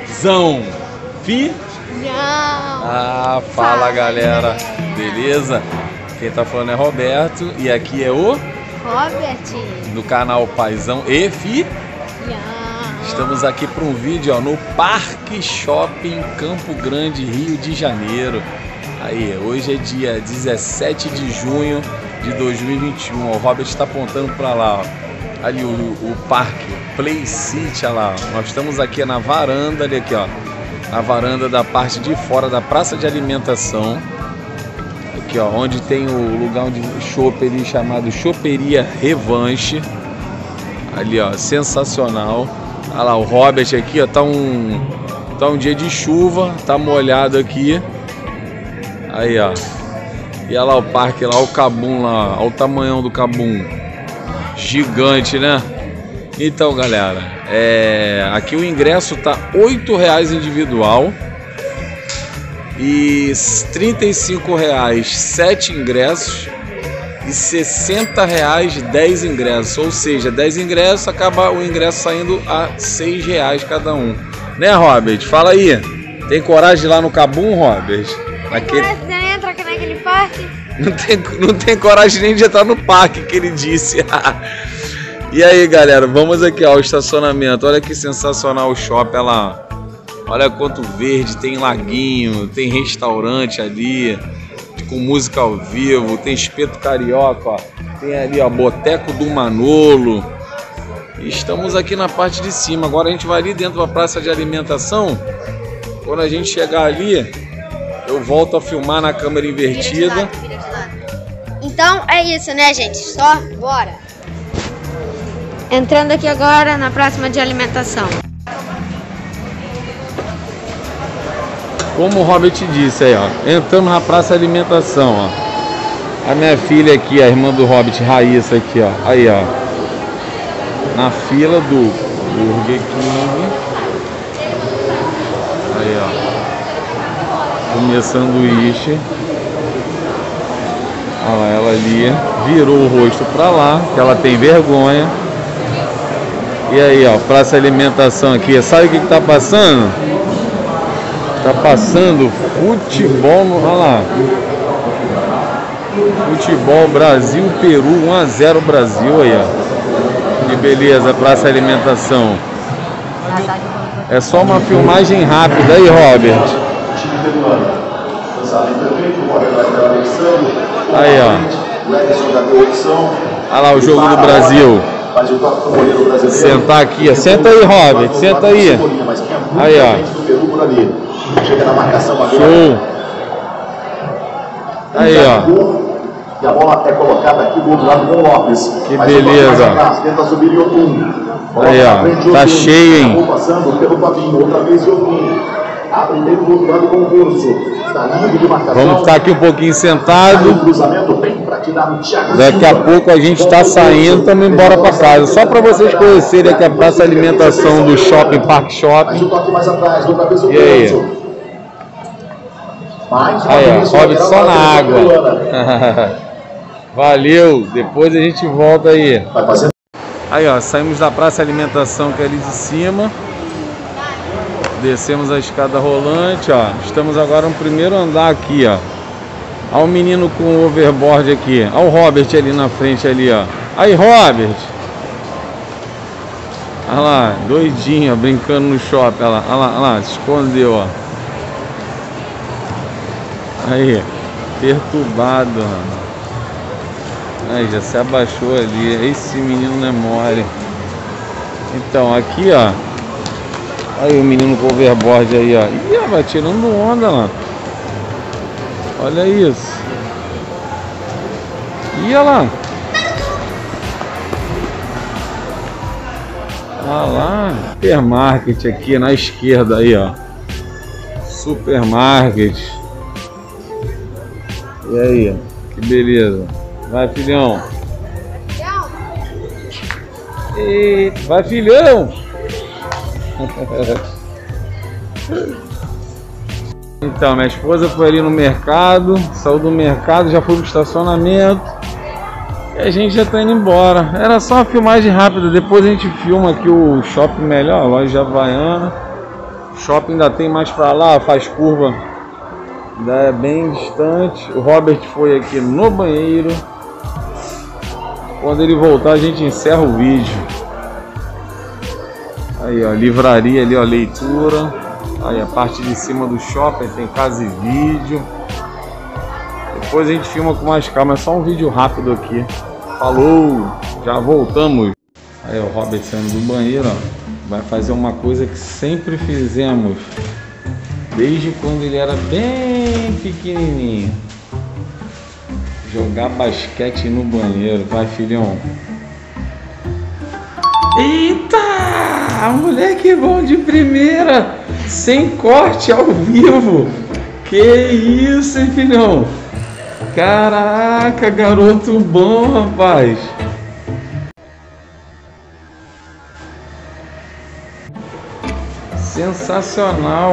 Robzão. Ah, fala galera, beleza? Quem tá falando é Roberto e aqui é o Robert do canal Paizão e Fi. Estamos aqui para um vídeo no Parque Shopping Campo Grande, Rio de Janeiro. Aí, hoje é dia 17 de junho de 2021. O Robert está apontando para lá, ó. Ali o parque Play City, olha lá. Nós estamos aqui na varanda, ali aqui, ó. Na varanda da parte de fora da praça de alimentação. Aqui, ó, onde tem o lugar onde chopp ali chamado Choperia Revanche. Ali, ó, sensacional. Olha lá, o Robert aqui, ó, tá um dia de chuva, tá molhado aqui. Aí, ó. E olha lá o parque, lá o Cabum lá, olha o tamanhão do Cabum. Gigante, né? Então, galera, aqui o ingresso tá R$8 individual e R$35 7 ingressos e R$60 10 ingressos, ou seja, 10 ingressos, acaba o ingresso saindo a R$6 cada um. Né, Robert? Fala aí. Tem coragem de ir lá no Cabum, Robert? Você entra aqui naquele parque? Não tem coragem nem de entrar no parque, que ele disse. E aí, galera, vamos aqui ao estacionamento. Olha que sensacional o shopping, olha lá. Olha quanto verde, tem laguinho, tem restaurante ali, com música ao vivo, tem espeto carioca, ó. Tem ali, ó, Boteco do Manolo. E estamos aqui na parte de cima. Agora a gente vai ali dentro da praça de alimentação. Quando a gente chegar ali, eu volto a filmar na câmera invertida. Vira de lado. Então é isso, né, gente? Só bora! Entrando aqui agora na próxima de alimentação. Como o Robert disse aí, ó, entramos na praça de alimentação, ó. A minha filha aqui, a irmã do Robert, Raíssa aqui, ó. Aí, ó. Na fila do Burger King. Aí, ó. Comer sanduíche. Olha lá, ela ali virou o rosto pra lá, que ela tem vergonha. E aí, ó, praça de alimentação aqui. Sabe o que tá passando? Tá passando futebol, olha lá. Futebol Brasil-Peru, 1-0 Brasil aí, ó. Que beleza, praça de alimentação. É só uma filmagem rápida aí, Robert. Aí, ó. Olha lá o jogo do Brasil. Sentar aqui, ó. Senta aí, Robert. Senta aí. Aí, ó. Show. Aí, ó. E a bola é colocada aqui do outro lado com o Lopes. Que beleza. Tenta subir Yotun. Aí, ó. Tá cheio, hein? Passando pelo Fabinho. Outra vez Yotun. Abre meio do outro lado com o Curso. Vamos ficar aqui um pouquinho sentado. Daqui a pouco a gente está saindo, estamos embora para casa. Só para vocês conhecerem aqui a praça de alimentação do Shopping Parque Shopping. E aí? Aí, ó, Robert só na água. Valeu, depois a gente volta aí. Aí, ó, saímos da praça de alimentação que é ali de cima. Descemos a escada rolante, ó. Estamos agora no primeiro andar aqui, ó. Olha o menino com o overboard aqui. Olha o Robert ali na frente ali, ó. Aí, Robert. Olha lá, doidinho, ó, brincando no shopping. Olha lá, olha lá, olha lá, se escondeu, ó. Aí, perturbado, ó. Aí, já se abaixou ali. Esse menino não é mole. Então, aqui, ó. Aí o menino com o overboard aí, ó. Ih, vai tirando onda lá. Olha isso. E olha lá. Olha lá. Supermarket aqui na esquerda aí, ó. Supermarket. E aí, ó. Que beleza. Vai, filhão. Eita, vai, filhão. Então, minha esposa foi ali no mercado, saiu do mercado, já foi pro estacionamento e a gente já tá indo embora. Era só uma filmagem rápida, depois a gente filma aqui o shopping melhor, a loja Havaiana. O shopping ainda tem mais pra lá, faz curva, ainda é bem distante. O Robert foi aqui no banheiro. Quando ele voltar a gente encerra o vídeo. Aí ó, livraria ali ó, leitura. Aí a parte de cima do shopping tem casa e vídeo. Depois a gente filma com mais calma, é só um vídeo rápido aqui. Falou, já voltamos. Aí o Robert saindo do banheiro, ó. Vai fazer uma coisa que sempre fizemos desde quando ele era bem pequenininho: jogar basquete no banheiro. Vai, filhão. Eita, moleque bom de primeira, sem corte, ao vivo. Que isso, hein, filhão? Caraca, garoto bom, rapaz. Sensacional.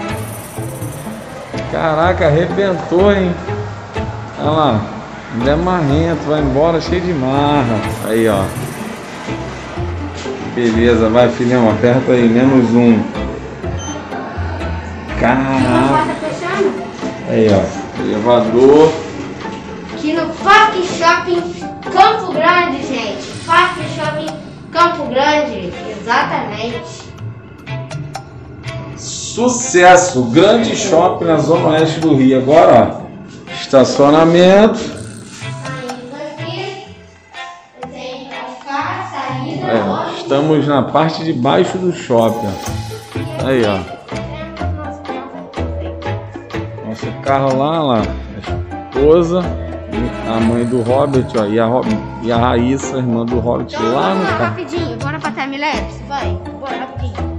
Caraca, arrebentou, hein? Olha lá, ainda é marrento, vai embora cheio de marra. Aí, ó. Beleza, vai, filhão, aperta aí, -1. Caraca. Aí, ó, elevador. Aqui no Parque Shopping Campo Grande, gente. Parque Shopping Campo Grande, exatamente. Sucesso, grande shopping na zona oeste do Rio. Agora, ó, estacionamento. Estamos na parte de baixo do shopping. Aí, ó. Nosso carro lá, a esposa, a mãe do Robert, ó, e a Raíssa, a irmã do Robert, então, lá no carro. Rapidinho, bora pra timelapse, vai. Bora rapidinho.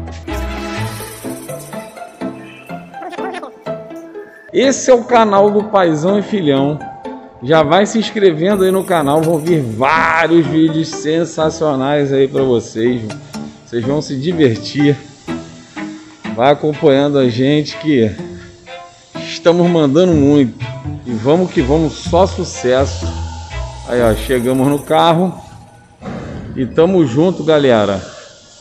Esse é o canal do Paizão e Filhão. Já vai se inscrevendo aí no canal. Vão vir vários vídeos sensacionais aí para vocês. Vocês vão se divertir. Vai acompanhando a gente que estamos mandando muito. E vamos que vamos, só sucesso. Aí ó, chegamos no carro. E tamo junto, galera.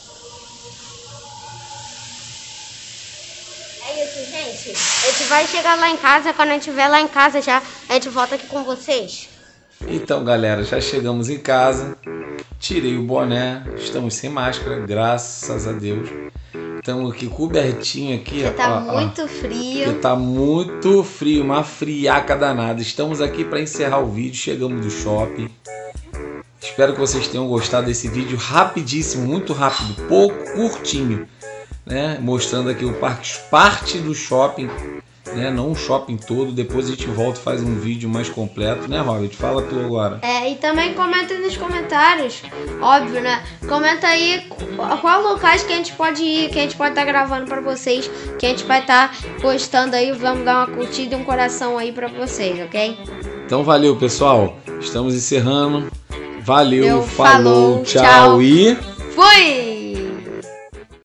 A gente vai chegar lá em casa, quando a gente estiver lá em casa já, a gente volta aqui com vocês. Então, galera, já chegamos em casa. Tirei o boné, estamos sem máscara, graças a Deus. Estamos aqui cobertinho aqui. Porque tá muito frio. Porque tá muito frio, uma friaca danada. Estamos aqui para encerrar o vídeo, chegamos do shopping. Espero que vocês tenham gostado desse vídeo rapidíssimo, muito rápido, pouco curtinho, né? Mostrando aqui o parque, parte do shopping, né? Não o shopping todo. Depois a gente volta e faz um vídeo mais completo, né, Robert? Fala tu agora. E também comenta nos comentários, óbvio, né? Comenta aí qual locais que a gente pode ir, que a gente pode estar gravando pra vocês, que a gente vai estar postando aí. Vamos dar uma curtida e um coração aí pra vocês, ok? Então valeu, pessoal. Estamos encerrando. Valeu, falou, tchau e fui!